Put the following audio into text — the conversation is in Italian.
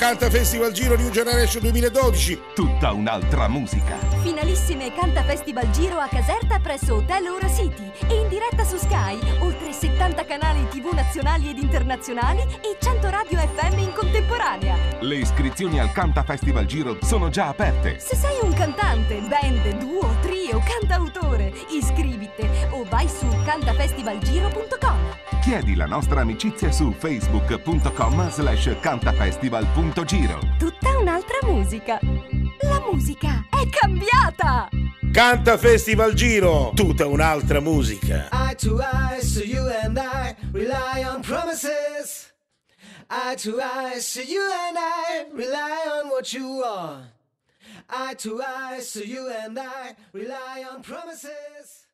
Cantafestivalgiro New Generation 2012. Tutta un'altra musica. Finalissime Cantafestivalgiro a Caserta presso Hotel Ora City e in diretta su Sky, oltre 70 canali TV nazionali ed internazionali e 100 radio FM in contemporanea. Le iscrizioni al Cantafestivalgiro sono già aperte. Se sei un cantante, band, duo, trio, cantautore, iscriviti o vai su cantafestivalgiro.com. Chiedi la nostra amicizia su facebook.com/cantafestival.giro. Tutta un'altra musica. La musica è cambiata! Cantafestivalgiro, tutta un'altra musica. Eye to eye, so you and I rely on promises. Eye to eye, so you and I rely on what you are. Eye to eye, so you and I rely on promises.